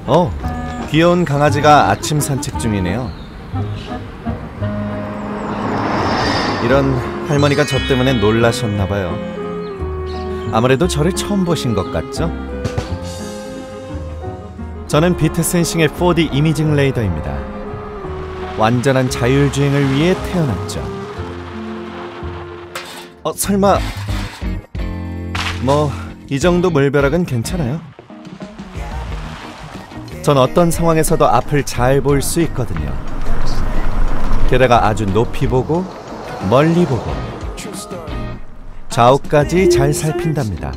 귀여운 강아지가 아침 산책 중이네요. 이런, 할머니가 저 때문에 놀라셨나봐요. 아무래도 저를 처음 보신 것 같죠? 저는 비트센싱의 4D 이미징 레이더입니다. 완전한 자율주행을 위해 태어났죠. 설마 이 정도 물벼락은 괜찮아요. 전 어떤 상황에서도 앞을 잘 볼 수 있거든요. 게다가 아주 높이 보고 멀리 보고 좌우까지 잘 살핀답니다.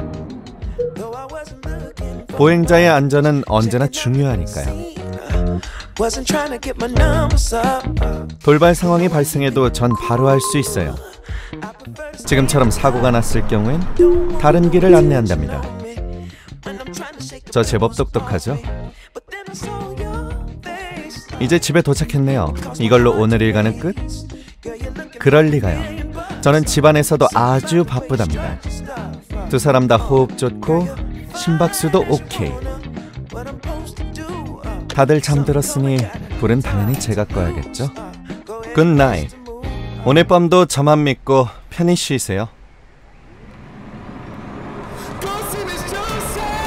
보행자의 안전은 언제나 중요하니까요. 돌발 상황이 발생해도 전 바로 할 수 있어요. 지금처럼 사고가 났을 경우엔 다른 길을 안내한답니다. 저 제법 똑똑하죠? 이제 집에 도착했네요. 이걸로 오늘 일과는 끝? 그럴 리가요. 저는 집안에서도 아주 바쁘답니다. 두 사람 다 호흡 좋고 심박수도 오케이. 다들 잠들었으니 불은 당연히 제가 꺼야겠죠? 굿나잇. 오늘 밤도 저만 믿고 편히 쉬세요.